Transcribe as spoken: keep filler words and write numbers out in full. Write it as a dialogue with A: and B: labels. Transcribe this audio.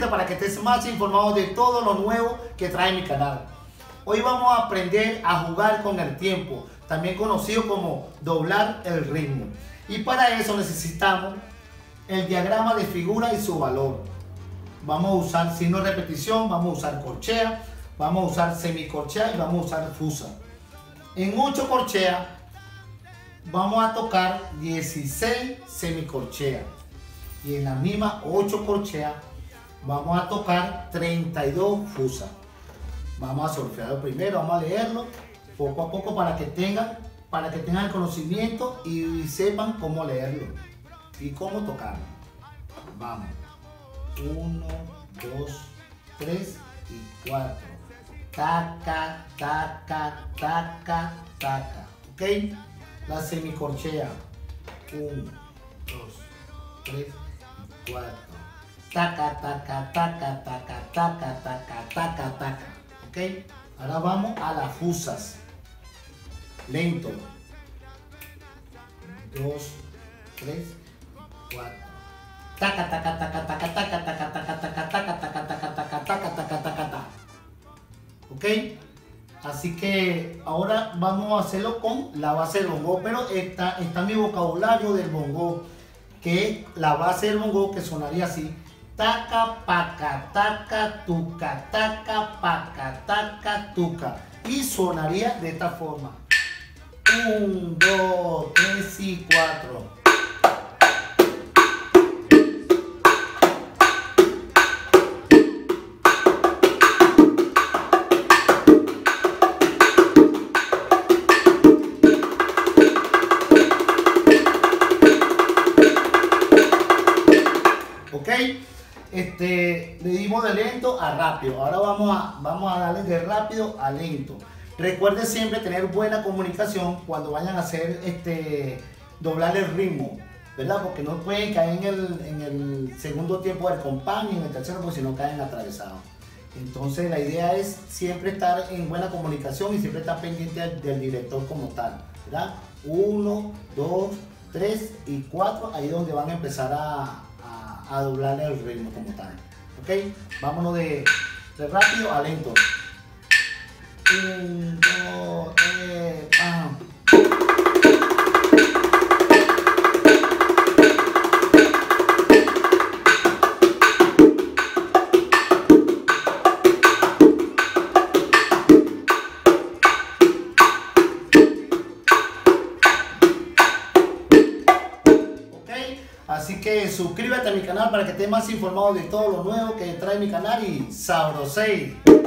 A: para que estés más informado de todo lo nuevo que trae mi canal. Hoy vamos a aprender a jugar con el tiempo, también conocido como doblar el ritmo. Y para eso necesitamos el diagrama de figura y su valor. Vamos a usar signo de repetición, vamos a usar corchea, vamos a usar semicorchea y vamos a usar fusa. En ocho corcheas vamos a tocar dieciséis semicorcheas. Y en las mismas ocho corcheas vamos a tocar treinta y dos fusas. Vamos a solfearlo primero, vamos a leerlo poco a poco para que tengan, para que tengan el conocimiento y sepan cómo leerlo y cómo tocarlo. Vamos. uno, dos, tres y cuatro. Taca, taca, taca, taca. ¿Ok? La semicorchea. uno, dos, tres y cuatro. Taca, taca, taca, taca, taca, taca, taca, taca. ¿Ok? Ahora vamos a las fusas. Lento. dos, tres, cuatro. Taca, taca, taca, taca, taca, taca, taca, taca, taca, taca, taca, taca, taca, taca, taca, taca. ¿Ok? Así que ahora vamos a hacerlo con la base del bongo, pero está, está mi vocabulario del bongo, que la base del bongo que sonaría así: taca, paca, taca, tuca, taca, paca, taca, tuca. Y sonaría de esta forma: uno, dos, tres y cuatro. ¿Ok? Este, le dimos de lento a rápido. Ahora vamos a, vamos a darle de rápido a lento. Recuerden siempre tener buena comunicación cuando vayan a hacer este, doblar el ritmo, ¿verdad? Porque no pueden caer en el, en el segundo tiempo del compás ni en el tercero, porque si no caen atravesados. Entonces la idea es siempre estar en buena comunicación y siempre estar pendiente del, del director como tal, ¿verdad? uno, dos, tres y cuatro, ahí es donde van a empezar a a doblar el ritmo como tal. Ok, vámonos de, de rápido a lento. uno, dos, tres, pam. Así que suscríbete a mi canal para que estés más informado de todo lo nuevo que trae mi canal y sabrosei.